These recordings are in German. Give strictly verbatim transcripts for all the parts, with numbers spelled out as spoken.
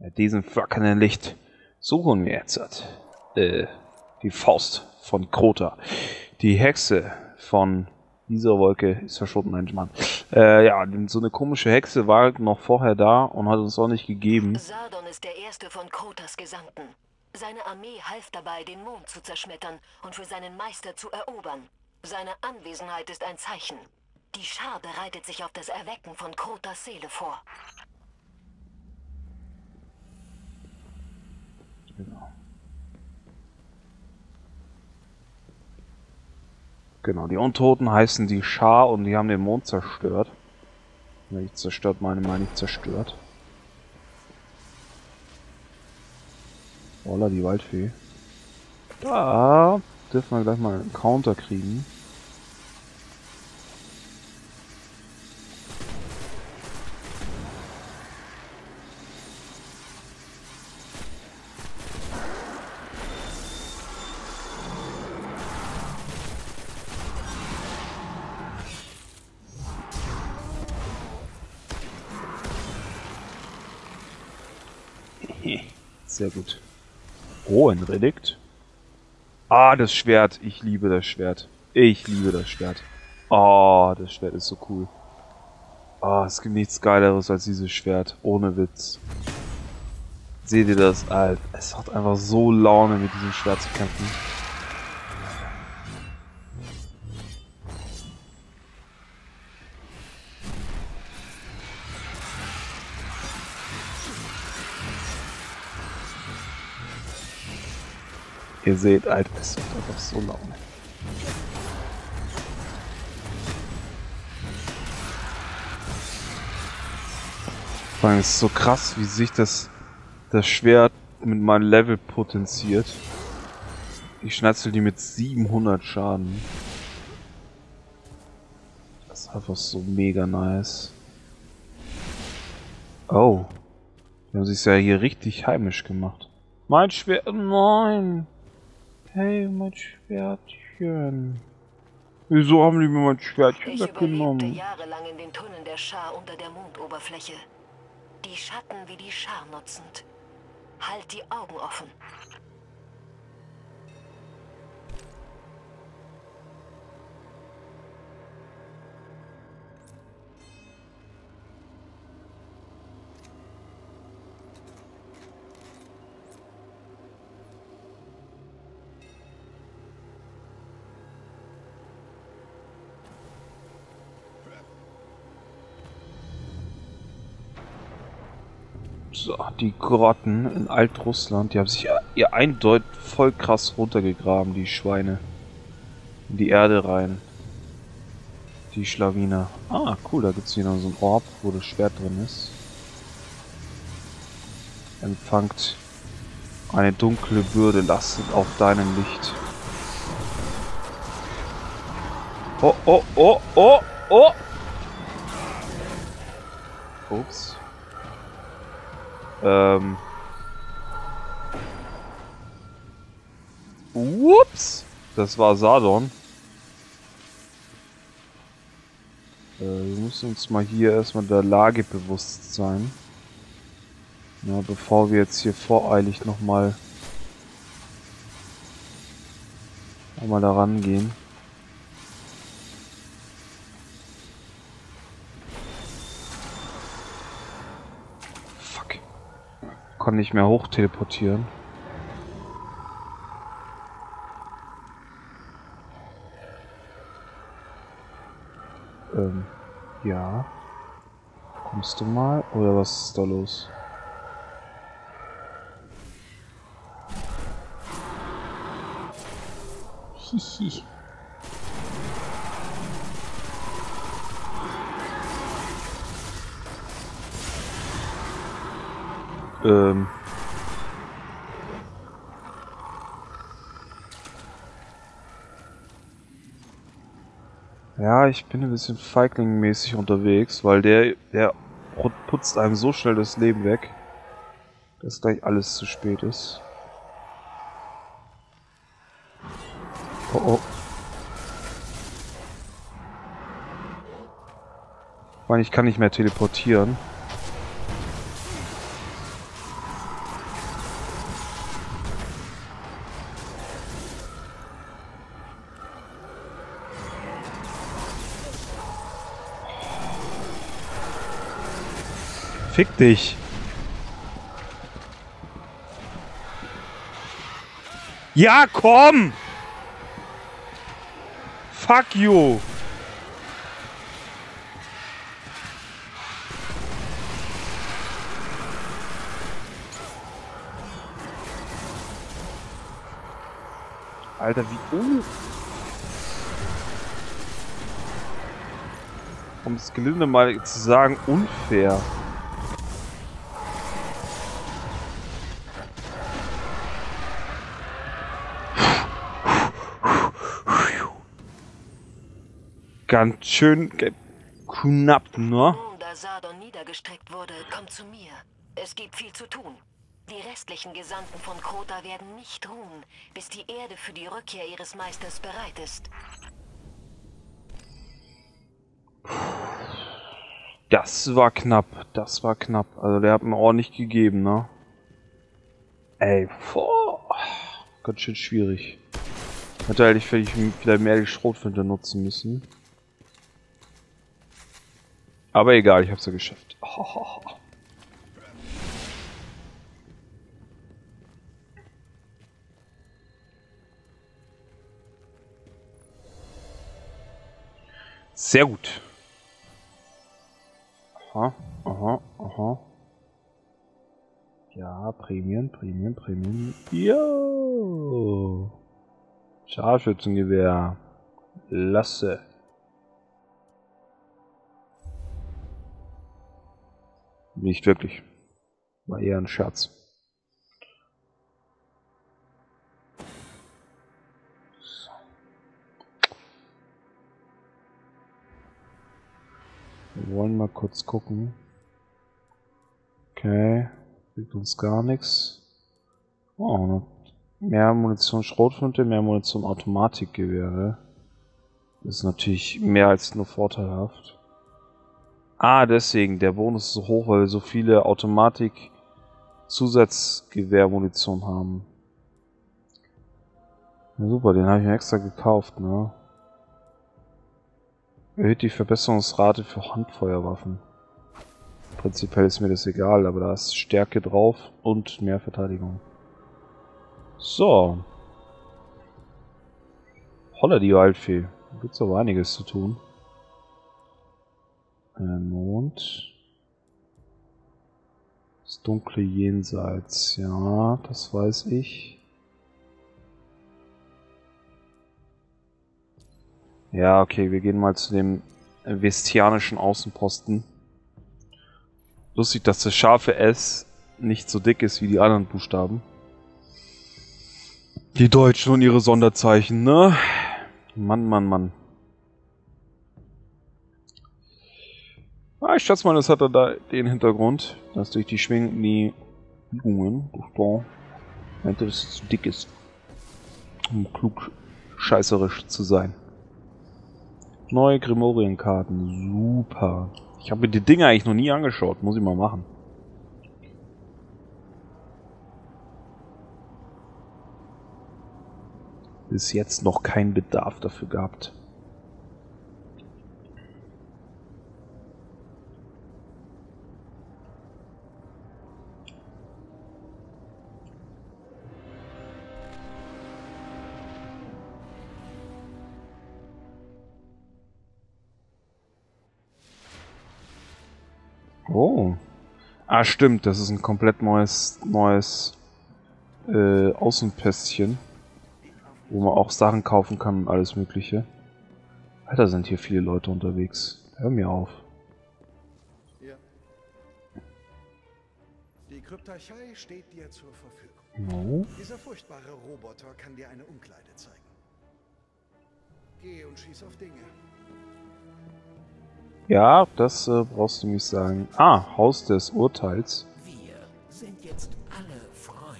Mit diesem flackernden Licht suchen wir jetzt äh, die Faust von Crota. Die Hexe von dieser Wolke ist verschwunden, nein, Mann. Äh, ja, so eine komische Hexe war halt noch vorher da und hat uns auch nicht gegeben. Sardon ist der erste von Krotas Gesandten. Seine Armee half dabei, den Mond zu zerschmettern und für seinen Meister zu erobern. Seine Anwesenheit ist ein Zeichen. Die Schar bereitet sich auf das Erwecken von Krotas Seele vor. Genau. Genau, die Untoten heißen die Schar und die haben den Mond zerstört. Wenn ich zerstört meine, meine ich zerstört. Voila, die Waldfee. Da dürfen wir gleich mal einen Counter kriegen. Sehr gut. Oh, ein Relikt. Ah, das Schwert. Ich liebe das Schwert. Ich liebe das Schwert. Oh, das Schwert ist so cool. Ah, oh, es gibt nichts Geileres als dieses Schwert. Ohne Witz. Seht ihr das? Alter, es hat einfach so Laune, mit diesem Schwert zu kämpfen. Ihr seht, Alter, es hat einfach so Laune. Vor allem ist es so krass, wie sich das, das Schwert mit meinem Level potenziert. Ich schnetzel die mit siebenhundert Schaden. Das ist einfach so mega nice. Oh. Die haben sich ja hier richtig heimisch gemacht. Mein Schwert... Nein! Hey, mein Schwertchen. Wieso haben die mir mein Schwertchen Ich weggenommen? überlebte jahrelang in den Tunneln der Schar unter der Mondoberfläche. Die Schatten wie die Schar nutzend. Halt die Augen offen. So, die Grotten in Altrussland, die haben sich ihr eindeutig voll krass runtergegraben, die Schweine. In die Erde rein. Die Schlawiner. Ah, cool, da gibt es hier noch so ein Orb, wo das Schwert drin ist. Empfangt eine dunkle Bürde lastet auf deinem Licht. Oh, oh, oh, oh, oh! Ups. Ähm. Ups! Das war Sardon. Äh, wir müssen uns mal hier erstmal der Lage bewusst sein. Ja, bevor wir jetzt hier voreilig nochmal noch mal da rangehen. Fuck. Kann nicht mehr hoch teleportieren. Ähm, ja. Kommst du mal? Oder was ist da los? Hihi. Ähm. Ja, ich bin ein bisschen Feigling-mäßig unterwegs, weil der, der putzt einem so schnell das Leben weg, dass gleich alles zu spät ist. Oh oh. Ich meine, ich kann nicht mehr teleportieren. Fick dich. Ja, komm! Fuck you! Alter, wie un... Um es gelinde mal zu sagen, unfair. Ganz schön knapp, ne? Nun, da Sardon niedergestreckt wurde, kommt zu mir. Es gibt viel zu tun. Die restlichen Gesandten von Crota werden nicht ruhen, bis die Erde für die Rückkehr ihres Meisters bereit ist. Das war knapp, das war knapp. Also der hat mir ordentlich gegeben, ne? Ey, boah. Ganz schön schwierig. Hätte eigentlich vielleicht mehr die Schrotflinte nutzen müssen. Aber egal, ich hab's ja geschafft. Oh. Sehr gut. Aha, aha, aha. Ja, Prämien, Prämien, Prämien. Jo. Scharfschützengewehr. Lasse. Nicht wirklich. War eher ein Scherz. So. Wir wollen mal kurz gucken. Okay. Bringt uns gar nichts. Oh, noch mehr Munition Schrotflinte, mehr Munition Automatikgewehre. Das ist natürlich mehr als nur vorteilhaft. Ah, deswegen, der Bonus ist so hoch, weil wir so viele Automatik-Zusatzgewehrmunition haben. Ja, super, den habe ich mir extra gekauft, ne? Erhöht die Verbesserungsrate für Handfeuerwaffen. Prinzipiell ist mir das egal, aber da ist Stärke drauf und mehr Verteidigung. So. Holla die Waldfee. Da gibt's aber einiges zu tun. Mond. Das dunkle Jenseits, ja, das weiß ich. Ja, okay, wir gehen mal zu dem vestianischen Außenposten. Lustig, dass das scharfe S nicht so dick ist wie die anderen Buchstaben. Die Deutschen und ihre Sonderzeichen, ne? Mann, Mann, Mann. Ah, ich schätze mal, das hat da den Hintergrund, dass durch die Schwingen die Biegungen, meinte, dass es zu dick ist, um klug scheißerisch zu sein. Neue Grimorien-Karten, super. Ich habe mir die Dinge eigentlich noch nie angeschaut, muss ich mal machen. Bis jetzt noch keinen Bedarf dafür gehabt. Oh. Ah, stimmt, das ist ein komplett neues, neues äh, Außenpästchen, wo man auch Sachen kaufen kann und alles mögliche. Alter, sind hier viele Leute unterwegs. Hör mir auf. Ja. Die Kryptarchei steht dir zur Verfügung. No. Dieser furchtbare Roboter kann dir eine Umkleide zeigen. Geh und schieß auf Dinge. Ja, das äh, brauchst du nicht sagen. Ah, Haus des Urteils. Wir sind jetzt alle Freunde.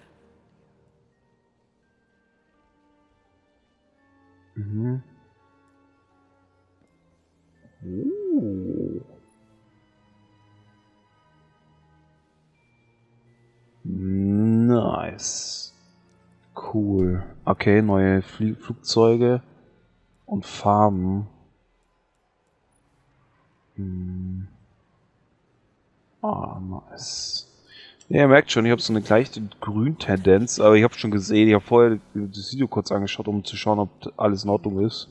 Mhm. Oh. Nice. Cool. Okay, neue Flie Flugzeuge und Farben. Hm. Ah, nice. Ja, ihr merkt schon, ich habe so eine leichte Grün-Tendenz, aber ich habe schon gesehen, ich habe vorher das Video kurz angeschaut, um zu schauen, ob alles in Ordnung ist.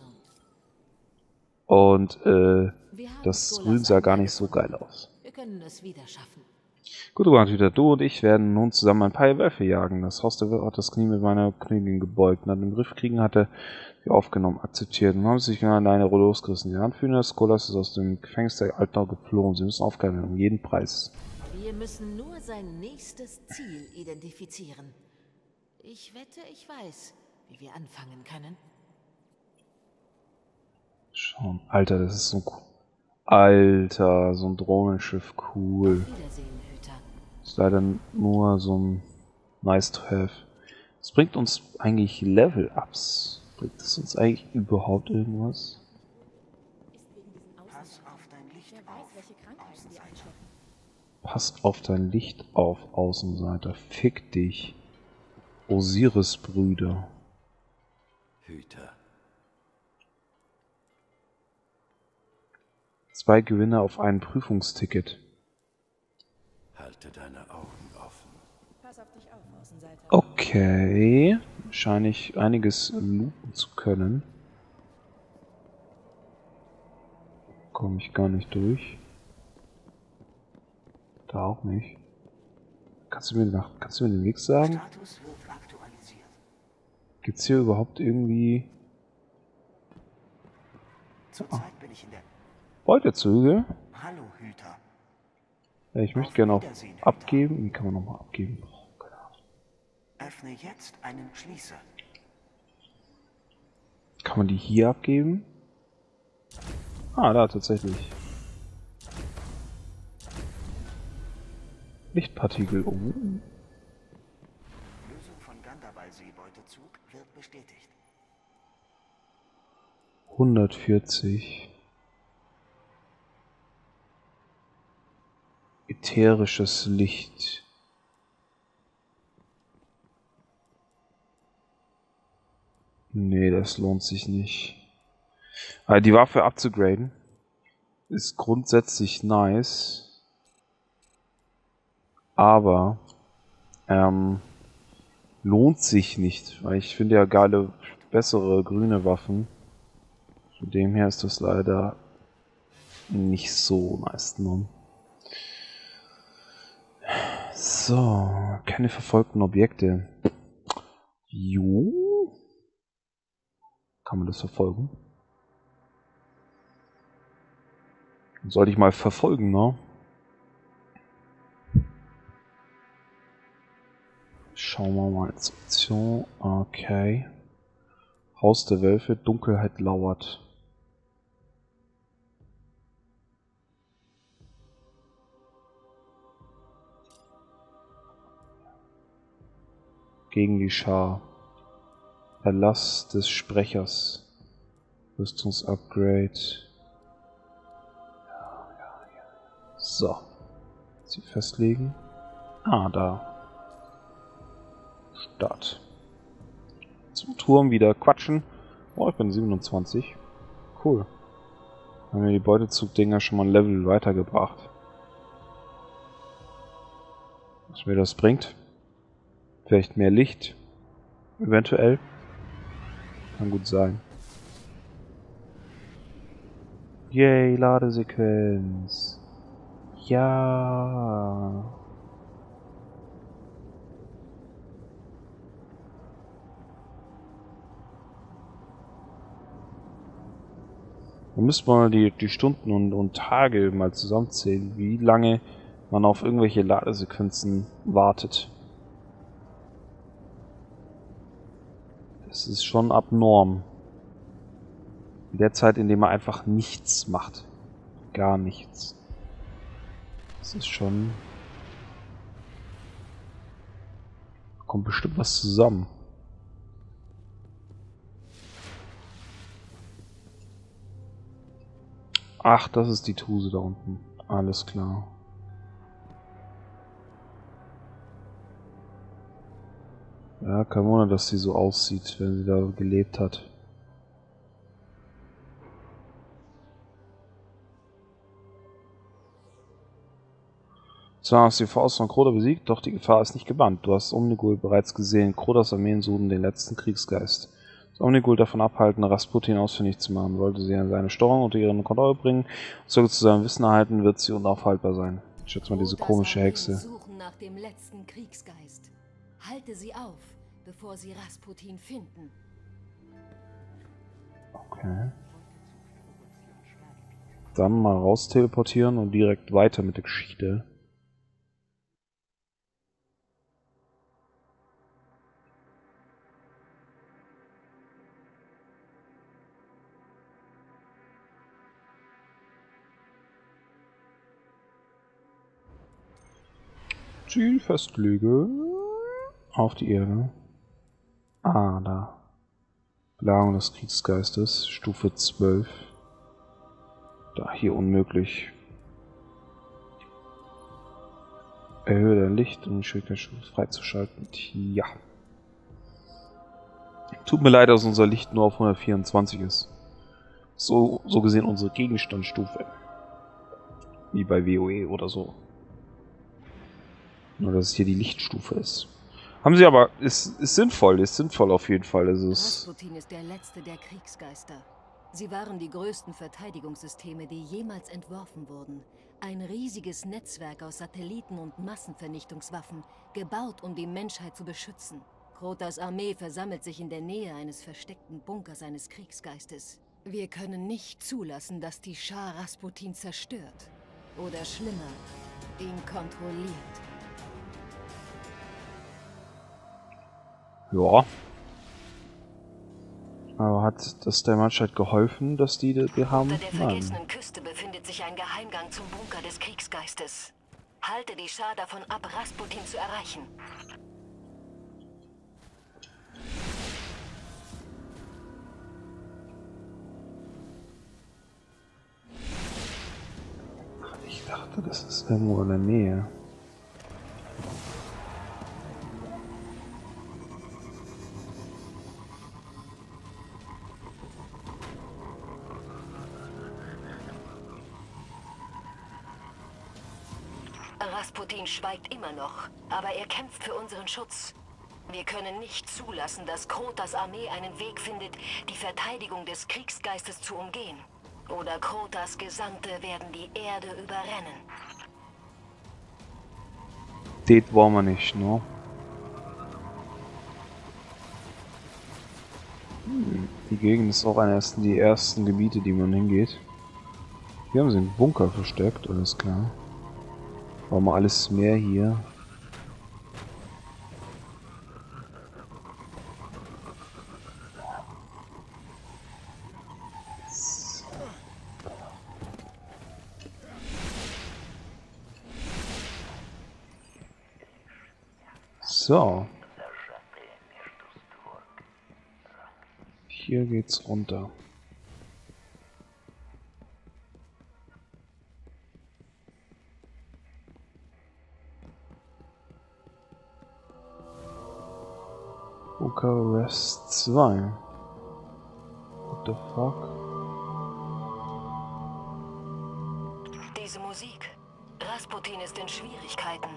Und äh, das Grün sah gar nicht so geil aus. Wir können es wieder schaffen. Gut, wieder du und ich werden nun zusammen ein paar Wölfe jagen. Das Haus der Wölfe hat das Knie mit meiner Königin gebeugt. Nach dem Griff kriegen hat er sie aufgenommen, akzeptiert und haben sich alleine losgerissen. Die Anführer des Skolas ist aus dem Gefängnis der Altnau geflohen. Sie müssen aufgehalten werden, um jeden Preis. Wir müssen nur sein nächstes Ziel identifizieren. Ich wette, ich weiß, wie wir anfangen können. Schauen. Alter, das ist so cool. Alter, so ein Drohnenschiff, cool. Auf Wiedersehen, Hüter. Ist leider nur so ein nice to have. Das bringt uns eigentlich Level-Ups. Bringt es uns eigentlich überhaupt irgendwas? Pass auf dein Licht auf. Pass auf dein Licht auf, Außenseiter. Fick dich. Osiris-Brüder. Hüter. Zwei Gewinner auf ein Prüfungsticket. Halte deine Augen offen. Pass auf dich auf, Außenseiter. Okay. Scheine ich einiges looten zu können. Komme ich gar nicht durch. Da auch nicht. Kannst du mir, nach, kannst du mir den Weg sagen? Status wird aktualisiert. Gibt's hier überhaupt irgendwie Zurzeit bin ich in der... Beutezüge? Hallo, Hüter. Ja, ich möchte Auf gerne auch Wiedersehen, Hüter. abgeben. Wie kann man nochmal abgeben? Oh, keine Ahnung. Öffne jetzt einen Schließer. Kann man die hier abgeben? Ah, da tatsächlich. Lichtpartikel. Oh. Lösung von Gandabal-Seebeutezug wird bestätigt. hundertvierzig. Ätherisches Licht. Nee, das lohnt sich nicht. Aber die Waffe abzugraden ist grundsätzlich nice. Aber ähm, lohnt sich nicht, weil ich finde ja geile, bessere grüne Waffen. Von dem her ist das leider nicht so nice genommen. So, keine verfolgten Objekte. Jo. Kann man das verfolgen? Sollte ich mal verfolgen, ne? Schauen wir mal ins Option. Okay. Haus der Wölfe, Dunkelheit lauert. Gegen die Schar. Erlass des Sprechers. Rüstungsupgrade. Ja, ja, ja. So. Sie festlegen. Ah, da. Start. Zum Turm wieder quatschen. Oh, ich bin siebenundzwanzig. Cool. Haben wir die Beutezug-Dinger schon mal ein Level weitergebracht. Was mir das bringt? Vielleicht mehr Licht. Eventuell. Kann gut sein. Yay, Ladesequenz. Ja. Da müsste man die, die Stunden und, und Tage mal zusammenzählen, wie lange man auf irgendwelche Ladesequenzen wartet. Das ist schon abnorm. In der Zeit, in der man einfach nichts macht. Gar nichts. Das ist schon... Kommt bestimmt was zusammen. Ach, das ist die Tuse da unten. Alles klar. Ja, kein Wunder, dass sie so aussieht, wenn sie da gelebt hat. Zwar hast du die Faust von Crota besiegt, doch die Gefahr ist nicht gebannt. Du hast Omnigul bereits gesehen. Crotas Armeen suchen den letzten Kriegsgeist. Das Omnigul davon abhalten, Rasputin ausfindig zu machen. Wollte sie an seine Steuerung unter ihre Kontrolle bringen, so zu seinem Wissen erhalten, wird sie unaufhaltbar sein. Ich schätze mal diese komische Hexe. Suchen nach dem letzten Kriegsgeist. Halte sie auf, bevor sie Rasputin finden. Okay. Dann mal raus teleportieren und direkt weiter mit der Geschichte. Ziel festlegen. Auf die Erde. Ah, da. Belagerung des Kriegsgeistes. Stufe zwölf. Da, hier unmöglich. Erhöhe dein Licht, um die Schwierigkeitsstufe freizuschalten. Ja. Tut mir leid, dass unser Licht nur auf hundertvierundzwanzig ist. So, so gesehen unsere Gegenstandsstufe. Wie bei WoE oder so. Nur, dass es hier die Lichtstufe ist. Haben sie aber, ist, ist sinnvoll, ist sinnvoll auf jeden Fall. Es ist Rasputin ist der letzte der Kriegsgeister. Sie waren die größten Verteidigungssysteme, die jemals entworfen wurden. Ein riesiges Netzwerk aus Satelliten und Massenvernichtungswaffen, gebaut, um die Menschheit zu beschützen. Crotas Armee versammelt sich in der Nähe eines versteckten Bunkers eines Kriegsgeistes. Wir können nicht zulassen, dass die Schar Rasputin zerstört. Oder schlimmer, ihn kontrolliert. ja. Aber hat das der Menschheit geholfen, dass die die haben? Unter der Nein. vergessenen Küste befindet sich ein Geheimgang zum Bunker des Kriegsgeistes. Halte die Schar davon ab, Rasputin zu erreichen. Ich dachte, das ist irgendwo in der Nähe. Rasputin schweigt immer noch, aber er kämpft für unseren Schutz. Wir können nicht zulassen, dass Crotas Armee einen Weg findet, die Verteidigung des Kriegsgeistes zu umgehen. Oder Crotas Gesandte werden die Erde überrennen. Das wollen wir nicht, ne? Hm, die Gegend ist auch eines der ersten Gebiete, die man hingeht. Hier haben sie einen Bunker versteckt, alles klar. Warum alles mehr hier? So. Hier geht's runter. Bukarest zwei. What the fuck? Diese Musik. Rasputin ist in Schwierigkeiten.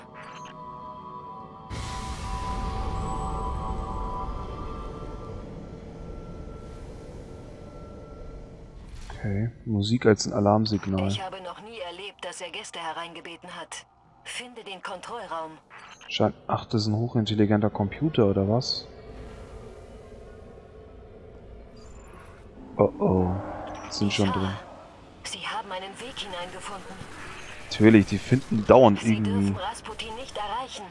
Okay, Musik als ein Alarmsignal. Ich habe noch nie erlebt, dass er Gäste hereingebeten hat. Finde den Kontrollraum. Scheint, ach, das ist ein hochintelligenter Computer oder was? Oh oh, sind schon drin. Sie haben einen Weg hineingefunden. Natürlich, die finden dauernd Sie irgendwie. dürfen Rasputin nicht erreichen.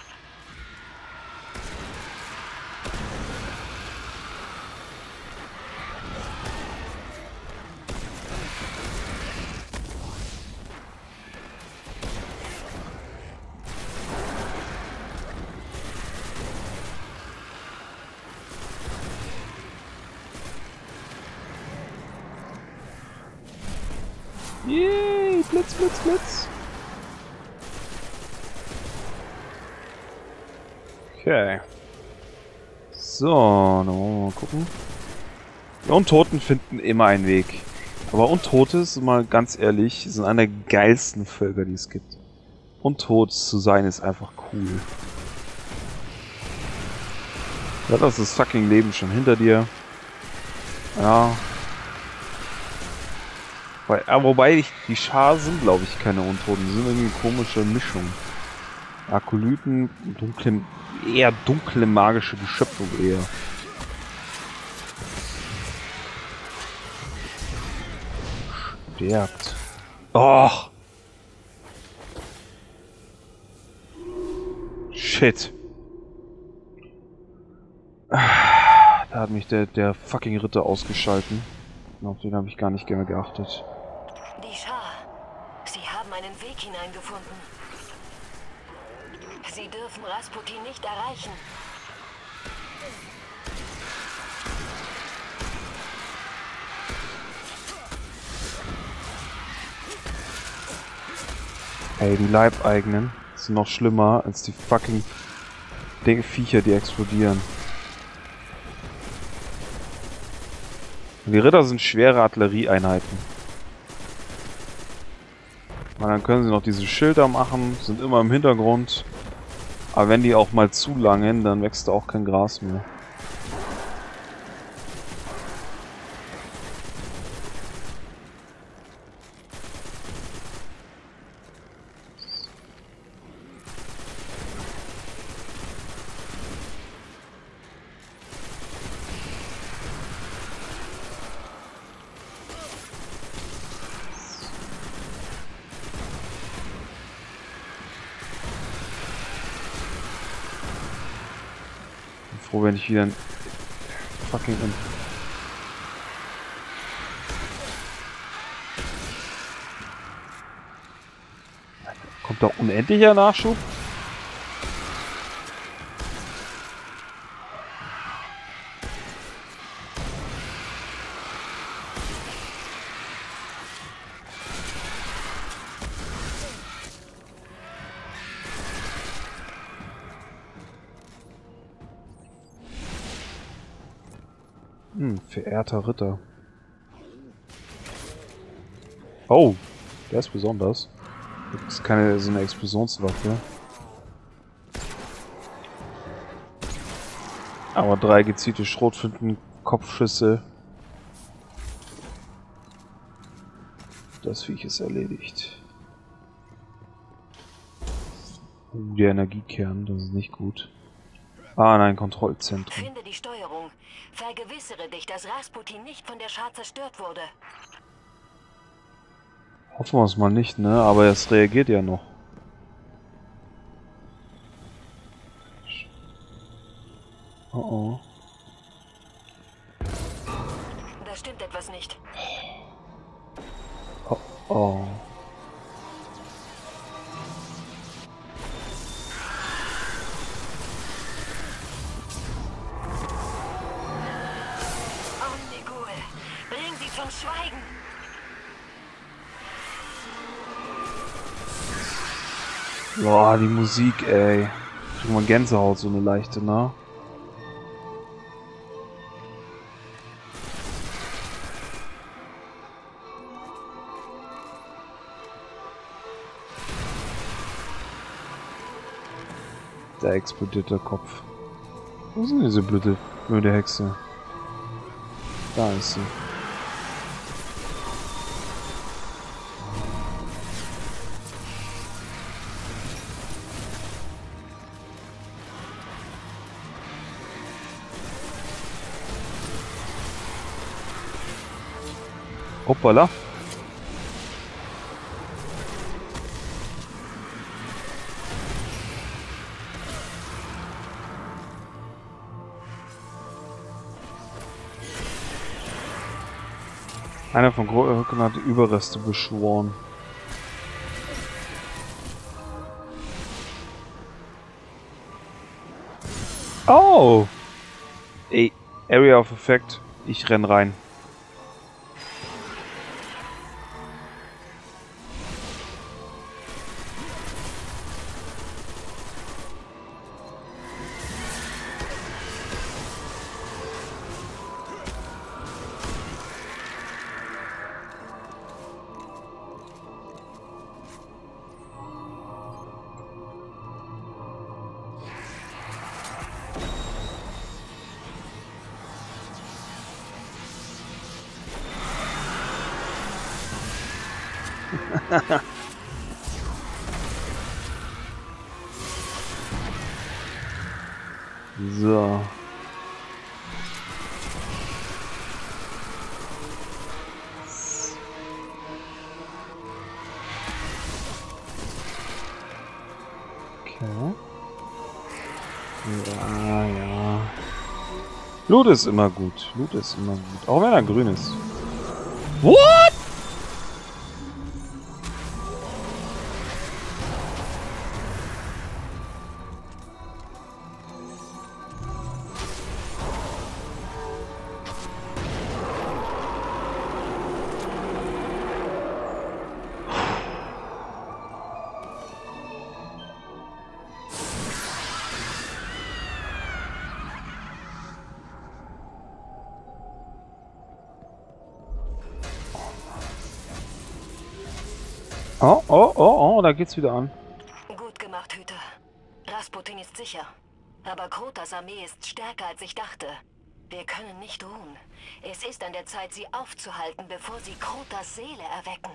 Yay, Blitz, Blitz, Blitz. Okay. So, dann wollen wir mal gucken. Die Untoten finden immer einen Weg. Aber Untote, mal ganz ehrlich, sind einer der geilsten Völker, die es gibt. untot zu sein ist einfach cool. Ja, das ist das fucking Leben schon hinter dir. Ja. Weil, ja, wobei ich, die Schar sind, glaube ich, keine Untoten. Die sind irgendwie eine komische Mischung. Akolyten, dunkle, eher dunkle magische Geschöpfe eher. Stirbt. Och! Shit. Da hat mich der, der fucking Ritter ausgeschalten. Auf den habe ich gar nicht gerne geachtet. Die Schar. Sie haben einen Weg hineingefunden. Sie dürfen Rasputin nicht erreichen. Ey, die Leibeigenen sind noch schlimmer als die fucking Dinge, Viecher, die explodieren. Die Ritter sind schwere Artillerieeinheiten. Und dann können sie noch diese Schilder machen, sind immer im Hintergrund. Aber wenn die auch mal zu langen, dann wächst da auch kein Gras mehr. Froh, wenn ich wieder ein fucking in kommt da unendlicher Nachschub? Hm, verehrter Ritter. Oh, der ist besonders. Das ist keine so eine Explosionswaffe. Aber drei gezielte Schrotflinten, Kopfschüsse. Das Viech ist erledigt. Uh, der Energiekern, das ist nicht gut. Ah nein, Kontrollzentrum. Finde die Steuerung. Vergewissere dich, dass Rasputin nicht von der Schar zerstört wurde. Hoffen wir es mal nicht, ne? Aber es reagiert ja noch. Oh oh. Da stimmt etwas nicht. Oh oh. Omnigul, bring sie zum Schweigen. Boah, die Musik, ey. Ich krieg mal Gänsehaut, so eine leichte, ne? Da explodiert der Kopf. Wo ist denn diese blöde, blöde Hexe? Da ist sie. Hoppala. Einer von Gröcken hat die Überreste beschworen. Oh! Ey, Area of Effect. Ich renn rein. So. Okay. Ja, ja. Loot ist immer gut. Loot ist immer gut. Auch wenn er grün ist. What? Oh, oh, oh, oh, da geht's wieder an. Gut gemacht, Hüter. Rasputin ist sicher. Aber Krotas Armee ist stärker, als ich dachte. Wir können nicht ruhen. Es ist an der Zeit, sie aufzuhalten, bevor sie Krotas Seele erwecken.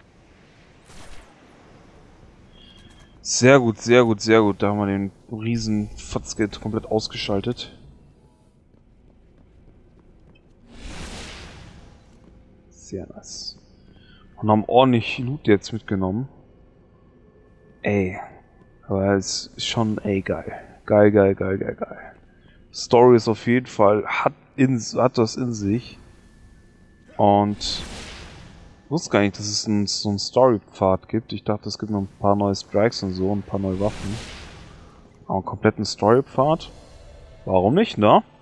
Sehr gut, sehr gut, sehr gut. Da haben wir den riesen Fatzgeld komplett ausgeschaltet. Sehr nice. Und haben ordentlich Loot jetzt mitgenommen. Ey. Aber es ist schon, ey, geil. Geil, geil, geil, geil, geil. Story ist auf jeden Fall, hat, in, hat das in sich. Und ich wusste gar nicht, dass es ein, so einen Story-Pfad gibt. Ich dachte, es gibt noch ein paar neue Strikes und so, ein paar neue Waffen. Aber einen kompletten Story-Pfad. Warum nicht, ne?